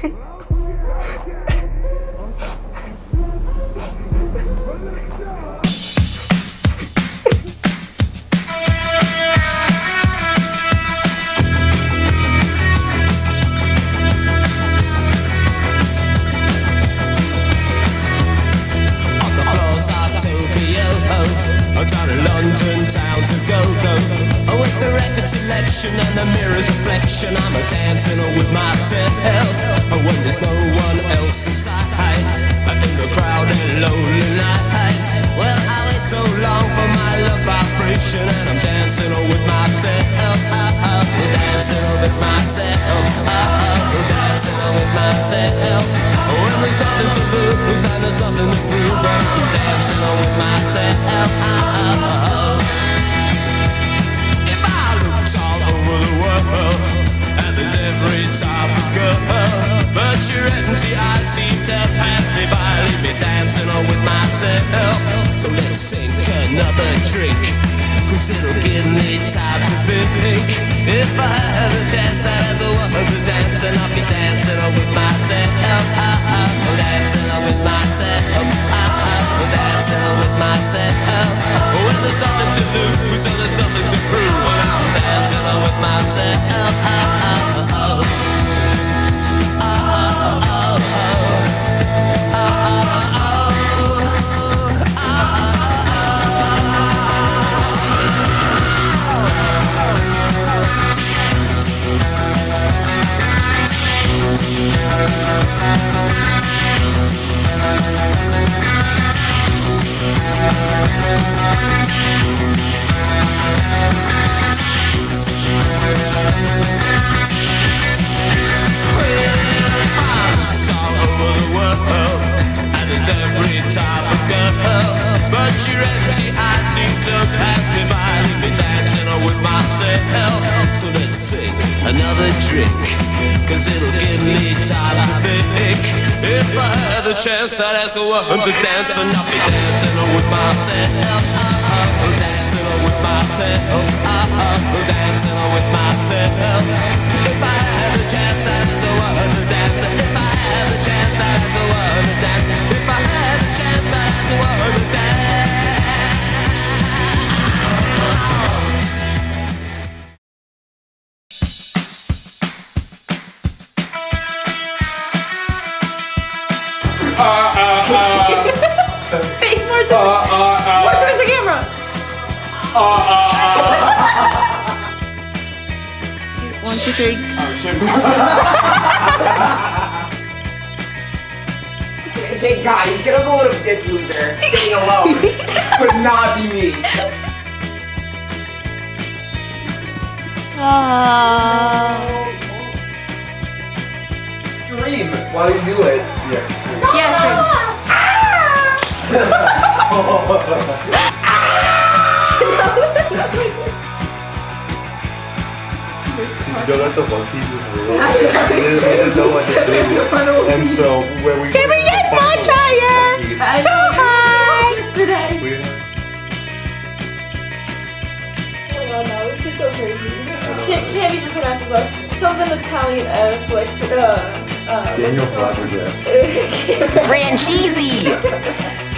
Down in London town to go-go. Oh, with the record selection and the mirror's reflection, I'm a dancing with myself. Oh, when there's no one else inside, in the crowded lonely night. Well, I wait so long for my love vibration, and I'm dancing with myself. Dancing with myself. Dancing with myself. When there's nothing to lose and there's nothing to prove, I'm dancing with myself. If I looked all over the world, and there's every type of girl, but your empty eyes seem to pass me by, leave me dancing with myself. So let's sink another drink, 'cause it'll give me time to think. If I had a chance, I'd as a woman to dance, and I'll be dancing with myself. Dancing with myself. Dancing with myself. When there's nothing to lose and there's nothing to prove, and I'm dancing with myself. Every type of girl, but your empty eyes seem to pass me by, leave me dancing with myself. So let's sing another drink, 'cause it'll give me time to think. If I had the chance, I'd ask a woman to dance, and I'll be dancing with myself. Dancing with myself. Dancing with myself. If I had the chance, I'd ask a woman to dance. If I had the chance, I'd ask a woman to dance. If I had a chance, I'd ask a woman to dance. Face more towards the camera. 1, 2, 3. Okay, guys, get a load of this loser sitting alone. Would not be me. Scream while you do it. Yes. Yeah, scream. You know that the monkeys is real. They didn't know what to do. And so where we can we get much higher? So high! Yesterday. Oh no, this is so crazy. Can't even pronounce this up. Something Italian like Daniel Flabbergas. Franchesi!